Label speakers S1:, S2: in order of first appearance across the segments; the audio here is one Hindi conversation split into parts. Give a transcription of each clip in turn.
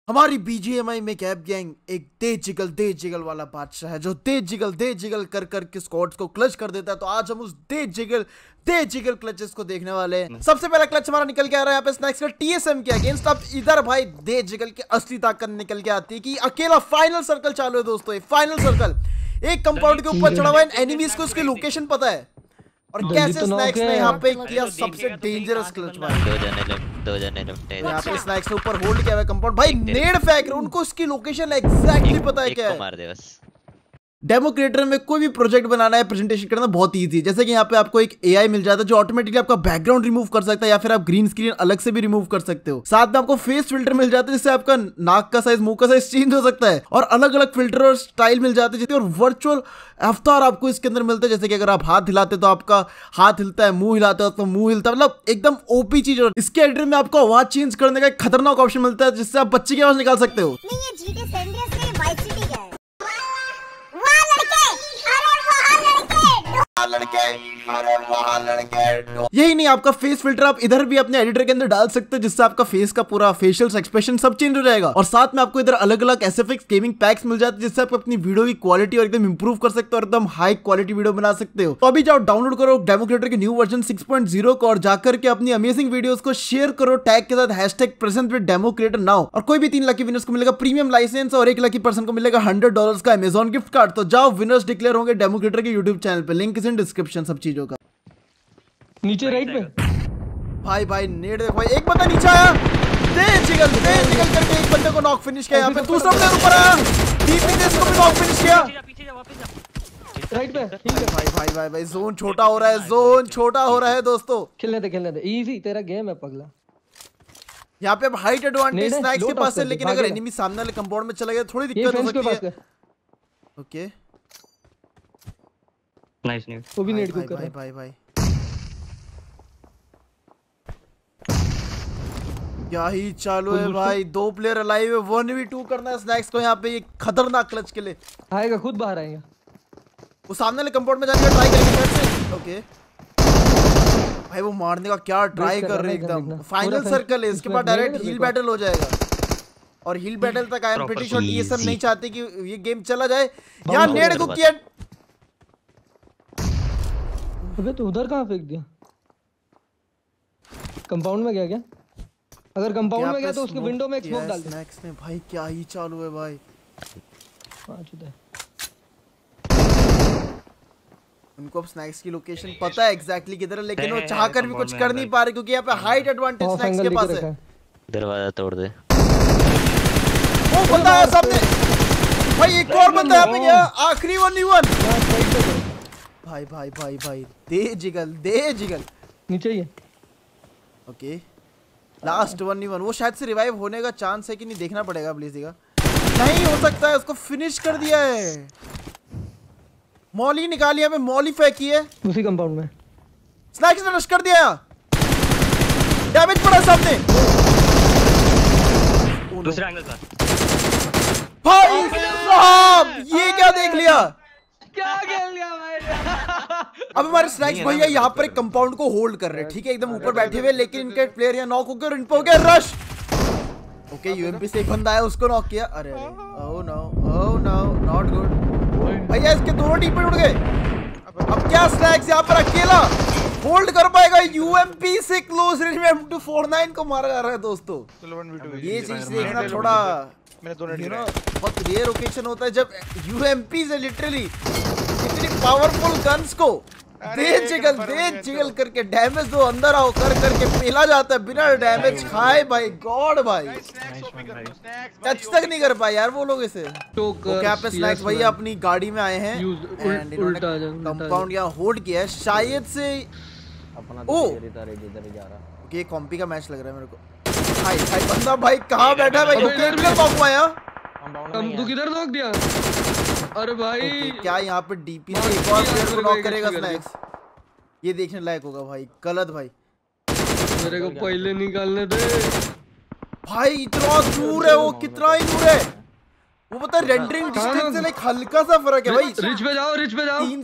S1: हमारी बीजीएमआई में कैप गैंग एक दे जिगल वाला बादशाह है जो दे जिगल कर के स्क्वाड्स को क्लच कर देता है। तो आज हम उस दे जिगल क्लचेस को देखने वाले हैं। सबसे पहला क्लच हमारा निकल के आ रहा है यहाँ पे स्नैक्स का टीएसएम के अगेंस्ट। अब इधर भाई दे जिगल की असली ताकत निकल के आती है कि अकेला फाइनल सर्कल चालू है दोस्तों। एक फाइनल सर्कल एक कंपाउंड के ऊपर चढ़ा हुआ है, एनिमीज को उसकी लोकेशन पता है और कैसे स्नैक्स ने यहाँ पे किया सबसे डेंजरस क्लच भाई।
S2: दो जने लेफ्ट
S1: यहाँ पे स्नैक्स ने ऊपर होल्ड किया हुआ है कंपाउंड भाई, नेड फेंक रहे उनको उसकी लोकेशन एग्जैक्टली पता है क्या है।
S2: मार दे बस।
S1: डेमो क्रिएटर में कोई भी प्रोजेक्ट बनाना है, प्रेजेंटेशन करना बहुत इजी है। जैसे कि यहाँ पे आपको एक एआई मिल जाता है जो ऑटोमेटिकली आपका बैकग्राउंड रिमूव कर सकता है या फिर आप ग्रीन स्क्रीन अलग से भी रिमूव कर सकते हो। साथ में आपको फेस फिल्टर मिल जाता है जिससे आपका नाक का साइज, मुंह का साइज चेंज हो सकता है और अलग अलग फिल्टर और स्टाइल मिल जाते हैं। और वर्चुअल अवतार आपको इसके अंदर मिलता है, जैसे कि अगर आप हाथ हिलाते तो आपका हाथ हिलता है, मुंह हिलाते हो तो मुंह हिलता है, मतलब एकदम ओपी चीज। और इसके एडिटर में आपको आवाज चेंज करने का एक खतरनाक ऑप्शन मिलता है जिससे आप बच्चे की आवाज निकाल सकते हो। यही नहीं, आपका फेस फिल्टर आप इधर भी अपने एडिटर के अंदर डाल सकते हो जिससे आपका फेस का पूरा फेशियल एक्सप्रेशन सब चेंज हो जाएगा। और साथ में आपको इधर अलग अलग एसएफएक्स गेमिंग पैक्स मिल जाते हैं जिससे आप अपनी वीडियो की क्वालिटी और एकदम इंप्रूव कर सकते हो और एकदम हाई क्वालिटी वीडियो बना सकते हो। तो अभी जाओ डाउनलोड करो डेमो क्रिएटर के न्यू वर्जन 6.0 को और जाकर के अपनी अमेजिंग वीडियोस को शेयर करो टैग के साथ #present_with_demo_creator_now। और कोई भी 3 लकी विनर्स को मिलेगा प्रीमियम लाइसेंस और 1 लकी पर्सन को मिलेगा $100 का अमेजॉन गिफ्ट कार्ड। तो जाओ, विनर्स डिक्लेयर होंगे डेमो क्रिएटर के यूट्यूब चैनल पे, लिंक इज इन डिस्क्रिप्शन सब चीजों का।
S3: नीचे राइट पे
S1: भाई नेट देखो भाई, एक बंदा नीचे आया, दे जिगल करके एक बंदे को नॉक फिनिश किया। यहाँ पे दूसरा प्लेयर ऊपर आया, डीपी ने इसको भी नॉक फिनिश किया।
S3: राइट पे ठीक है
S1: भाई जोन छोटा हो रहा है, जोन छोटा हो रहा है दोस्तों।
S3: खेलने दे इजी, तेरा गेम है पगला।
S1: यहाँ पे हाइट एडवांटेज स्नैक्स के पास है, लेकिन अगर एनिमी सामने वाले कंपाउंड में चला गया थोड़ी दिक्कत हो सकती है। ओके
S3: नाइस नेट, वो भी नेट को कर रहा है
S1: भाई क्या ही चालू है भाई। 2 प्लेयर अलाइव है, 1v2 करना है स्नैक्स को यहाँ पे एक खतरनाक क्लच के लिए।
S3: आएगा, खुद बाहर आएगा,
S1: वो सामने वाले कंपाउंड में जाकर ट्राई करेंगे। ओके भाई वो मारने का क्या ट्राई कर रहे हैं एकदम। फाइनल सर्कल है, इसके बाद डायरेक्ट हील बैटल हो जाएगा और हील बैटल तक आई एम प्रीटी श्योर ये सब नहीं चाहते कि ये गेम चला जाए। यहाँ नेड को किया,
S3: अबे तो उधर कहाँ फेंक दिया? कंपाउंड में गया क्या? अगर कंपाउंड में गया तो उसके विंडो में एक स्मोक डाल दे।
S1: स्नैक्स ने भाई क्या ही चालू है भाई। उनको अब स्नैक्स की लोकेशन पता है एग्जैक्टली किधर है, लेकिन वो चाहकर भी कुछ कर नहीं पा रहे क्योंकि यहाँ पे हाइट एडवांटेज स्नैक्स के पास है।
S2: दरवाजा तोड़ दे।
S1: वो बंदा है सामने भाई, एक और बंदा यहाँ पे गया, आखिरी 1v1 भाई दे जिगल
S3: नीचे ही है।
S1: ओके लास्ट 1v1, वो शायद से रिवाइव होने का चांस है कि नहीं देखना पड़ेगा ब्लीजी का। नहीं हो सकता है, उसको फिनिश कर दिया है। मॉली निकाली है, मॉली फेंकी है
S3: उसी कंपाउंड में।
S1: स्नैक्स ने रश कर दिया, डैमेज पड़ा सामने।
S4: दूसरे एंगल पर
S1: भाई साहब ये क्या देख लिया,
S3: क्या खेल लिया भाई।
S1: अब हमारे स्नैक्स भैया यहाँ पर एक कंपाउंड को होल्ड कर रहे हैं, ठीक है, एकदम ऊपर बैठे हुए, लेकिन इनके प्लेयर यहाँ नॉक होकर इन पे हो गया रश। ओके यूएमपी से एक बंदा आया, उसको नॉक किया। अरे ओह नो नॉट गुड भैया, इसके दोनों टीम पे उड़ गए। अब क्या स्नैक्स यहाँ पर अकेला होल्ड कर पाएगा? यूएमपी से क्लोज रेंज में M249 को मारा जा रहा है दोस्तों। ये चीज देखना थोड़ा बहुत रेयर ओकेजन होता है जब यूएमपी से लिटरली इतनी पावरफुल गन्स को दे जिगल करके डैमेज दो अंदर आओ करके पेला जाता है बिना डैमेज खाए। भाई गॉड भाई, टच तक नहीं कर पाए यार वो लोग इसे। तो क्या पे स्नैक्स भैया अपनी गाड़ी में आए हैं एंड इन्होंने कंपाउंड यहाँ होल्ड किया है शायद से। ये कॉम्पी का मैच लग रहा है मेरे को। भाई बंदा भाई कहाँ बैठा है भाई,
S3: तू किधर नॉक दिया? अरे भाई
S1: क्या यहाँ पे डीपी से एक और प्लेयर को नॉक करेगा स्नैक्स? ये देखने लायक होगा भाई। गलत भाई,
S3: मेरे को पहले निकालने दे
S1: भाई। इतना दूर है वो, कितना ही दूर है वो, पता रेंडरिंग डिस्टेंस से लाइक हल्का सा फर्क है भाई।
S3: रिच पे जाओ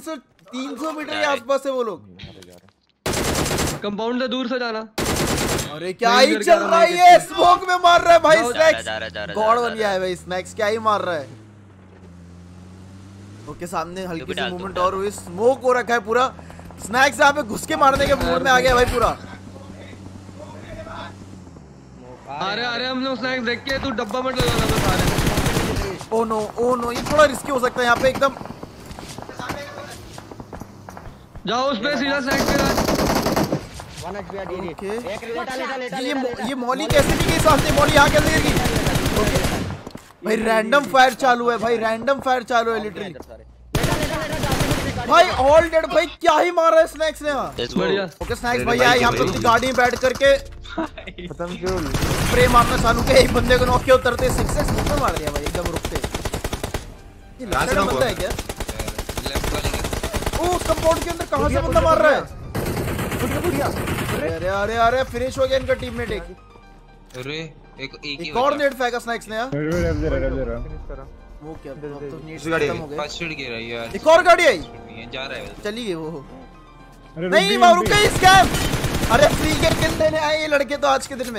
S1: 300 मीटर के आसपास है वो लोग।
S3: कंपाउंड से दूर से जाना।
S1: अरे क्या ही चल रहा है ये, स्मोक में मार रहा है भाई स्नैक्स,
S2: जा रहा
S1: गॉड बन गया है भाई स्नैक्स, क्या ही मार रहा है। ओके सामने हल्की सी मूवमेंट और हुई, स्मोक हो रखा है पूरा, स्नैक्स यहाँ पे घुस के मारने के मूड में आ गया भाई पूरा।
S3: अरे हम लोग स्नैक्स देख के, तू डब्बा मत लगाना बस आ रहे।
S1: ओ नो ये थोड़ा रिस्की हो सकता है यहाँ पे एकदम।
S3: जाओ उस पे सीधा स्नैक्स पे।
S1: ओके ये मॉली कैसे नहीं गई सामने, मॉली यहाँ कैसे गिर गई भाई? रैंडम फायर चालू है भाई, रैंडम फायर चालू है लिटरली भाई। ऑल डेड भाई, क्या ही मार रहा है स्नैक्स ने यहाँ।
S3: बढ़िया।
S1: ओके स्नैक्स भाई आए यहाँ पे अपनी गाड़ी में बैठ करके
S4: खत्म क्यों?
S1: स्प्रे मारना चालू किया, एक बंदे को नॉक किया, उतरते 6x मुंह में मार दिया भाई एकदम रुकते। ये लेफ्ट में बंदा है क्या? ओ कंपाउंड के अंदर कहां से बंदा मार रहा है? अरे फिनिश हो गया इनका टीममेट एक।
S5: अरे एक
S1: और नेट फेंका स्नैक्स ने यार। वो क्या तो नेट खत्म हो गए।
S5: फर्स्ट एड गिरा यार।
S1: एक और गाड़ी आई,
S5: जा रहा है
S1: चली गई वो। नहीं वहां रुक गई स्कैम। अरे फ्री के किल देने आए ये लड़के तो आज के दिन में।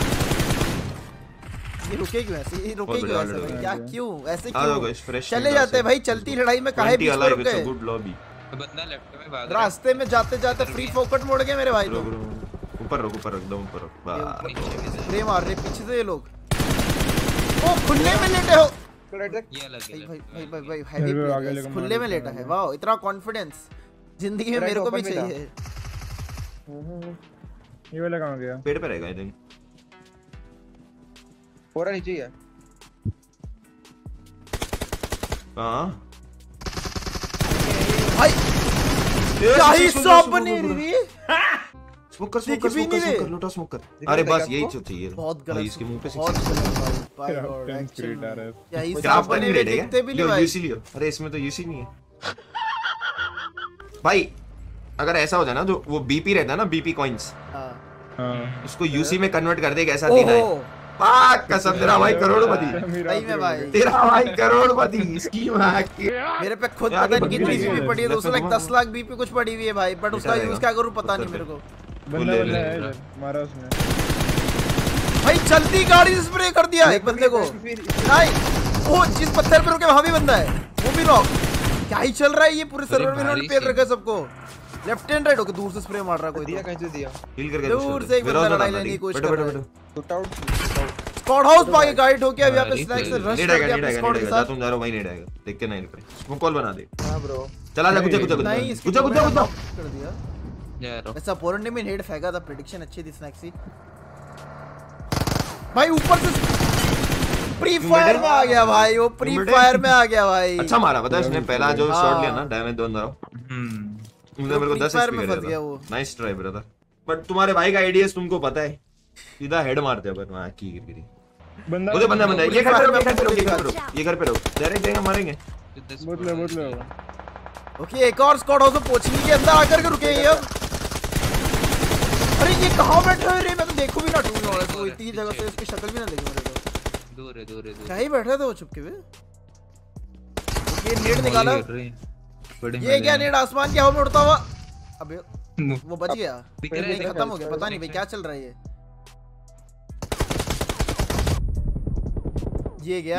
S1: ये रुके क्यों ऐसे, ये रुके क्यों ऐसे भाई, क्या क्यों ऐसे क्यों चले जाते हैं भाई? चलती लड़ाई में काहे बीच में रुक गए?
S5: बंदा लेफ्ट में भाग
S1: रास्ते में जाते जाते फ्री फोकट मोड़ गए मेरे भाई। तो
S6: ऊपर रुक एकदम ऊपर रुक।
S1: फ्रेम मार रहे पीछे से ये लोग। ओ खुले में लेटे हो
S5: ये लग गया
S1: भाई हैवी प्लेयर खुले में लेटा है। वाओ इतना कॉन्फिडेंस जिंदगी में मेरे को भी चाहिए।
S4: ये वाला कहां गया?
S6: पेड़ पे रहेगा आई थिंक।
S4: पूरा नीचे ही है।
S6: हां
S1: भाई क्या ही शॉप बनी रही।
S6: स्मोक कर लूटा स्मोक कर। अरे बस यही चाहिए।
S1: बहुत गलत
S6: इसके मुंह पे
S1: बहुत गलत भाई गॉड एक्चुअली क्या ही शॉप बनी रही, देखते भी नहीं भाई।
S6: यूसी लियो। अरे इसमें तो यूसी नहीं है भाई। अगर ऐसा हो जाए ना जो वो बीपी रहता है ना, बीपी कॉइंस,
S4: हां
S6: उसको यूसी में कन्वर्ट कर दे। एक ऐसा दिन है पाक कसम तेरा भाई करोड़पति।
S1: सही में भाई
S6: तेरा भाई करोड़पति। इसकी
S1: मेरे पे खुद पता नहीं कितनी बीपी पड़ी है, तो उसमें 10 लाख बीपी कुछ पड़ी हुई है भाई, बट उसका यूज क्या करूं पता नहीं मेरे को।
S4: बंदा है मारा उसने
S1: भाई, चलती गाड़ी से स्प्रे कर दिया एक बंदे को। नहीं वो जिस पत्थर पे रुके वहां भी बंदा है, वो भी रॉक। क्या ही चल रहा है ये पूरे सर्वर में, इन्होंने पेड़ रखा है सबको। लेफ्ट एंड राइट होके दूर से स्प्रे मार रहा कोई।
S4: दिया कहीं से दिया
S6: हील करके
S1: दूर से एक बंदा लड़ाई लेने की कोशिश कर रहा है।
S4: शूट आउट
S1: स्क्वाड हाउस पाके गाइड होके अब यहां पे स्नैक्स से रश कर दिया अपने स्क्वाड के साथ।
S6: तुम जा रहे हो वहीं नहीं रहेगा, देख के नहीं निकले। स्मोक कॉल बना दे।
S4: हां ब्रो
S6: चला जा कुछ
S1: नहीं
S6: कुछ
S1: कर दिया
S5: यार।
S1: ऐसा अपोनेंट ने भी हेड फेंका था, प्रेडिक्शन अच्छी थी स्नैक्स की भाई। ऊपर से प्री फायर में आ गया भाई, वो प्री फायर में आ गया भाई।
S6: अच्छा मारा पता है उसने पहला जो शॉट लिया ना, डैमेज दो अंदर। मुझे मेरे को 10
S1: फायर में फंस गया वो।
S6: Nice try brother. बट तुम्हारे भाई का आईडीएस तुमको पता है, सीधा हेड मारते हो। पर वहां की गिरी
S4: बंदा
S6: उधर बंदा ये घर पे ये घर पे रहो। डायरेक्ट जाएंगे मारेंगे।
S4: बोतले
S1: ओके एक और स्क्वाड हाउस पहुंचने के अंदर आकर के रुके ये अब। अरे ये कहां बैठे हैं रे, मैं तो देखूं भी ना टूटने वाला तो इतनी जगह से इसकी शक्ल भी ना देखूं मेरे को।
S5: दूर है
S1: क्या ही बैठा था वो चुपके हुए। ये नेट निकाला, ये क्या नेट आसमान के हवा में उड़ता हुआ। अबे वो बच गया, खत्म हो गया। पता नहीं भाई क्या चल रहा है ये गया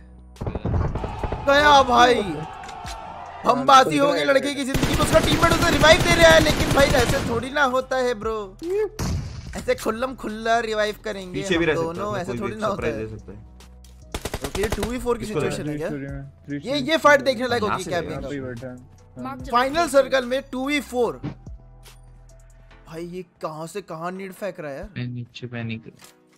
S1: गया भाई। हम बाजी हो गए लड़के की जिंदगी में। उसका टीममेट उसे रिवाइव दे रहा है, लेकिन भाई ऐसे थोड़ी ना होता है ब्रो। ऐसे खुल्लम खुल्ला रिवाइव करेंगे हम दोनों, ऐसे थोड़ी ना होता है। ओके 2v4 की सिचुएशन है क्या? ये फाइट देखने लायक होगी क्या? फाइनल सर्कल में 2v4 भाई। ये कहां से कहां नीड फेंक रहा है यार।
S5: नीचे पैनिक।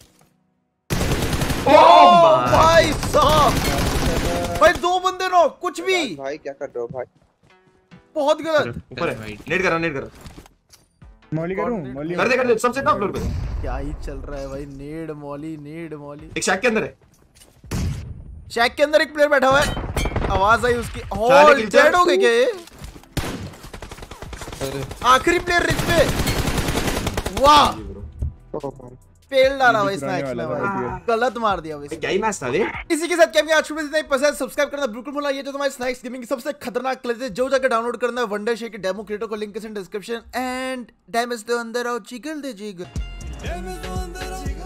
S1: ओ भाई साहब, भाई दो बंदे नो कुछ भी।
S4: भाई क्या कर रहे हो भाई?
S1: बहुत गलत।
S6: ऊपर नेट करो
S4: मॉली करूं? मॉली
S6: कर दे सबसे टॉप फ्लोर पे।
S1: क्या ही चल रहा है भाई, नेड मॉली।
S6: एक शैक के अंदर है,
S1: शैक के अंदर एक प्लेयर बैठा हुआ है। आवाज आई उसकी। ऑल डेड हो गए क्या ये? आखिरी प्लेयर रिच पे। वाह पेल डाला भाई स्नैक्स में भाई, गलत मार दिया भाई।
S6: क्या ही मैच था ये।
S1: इसी के साथ क्या आज इतना ही पसंद सब्सक्राइब करना बिल्कुल भूलना। ये जो तुम्हारे स्नैक्स गेमिंग की सबसे खतरनाक क्लेज है, जो जाकर डाउनलोड करना है वंडर शेयर की डेमो क्रिएटर को लिंक इस डिस्क्रिप्शन एंड डैमेज दे अंदर आओ चिकल दे जिगर।
S7: Amazon,